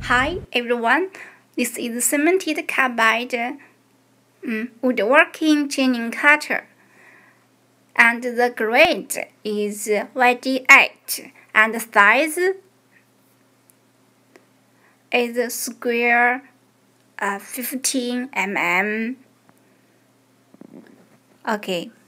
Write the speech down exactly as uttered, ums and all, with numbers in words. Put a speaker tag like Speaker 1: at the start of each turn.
Speaker 1: Hi everyone, this is cemented carbide um, woodworking chain cutter, and the grade is Y D eight and the size is square uh, fifteen millimeters. Okay.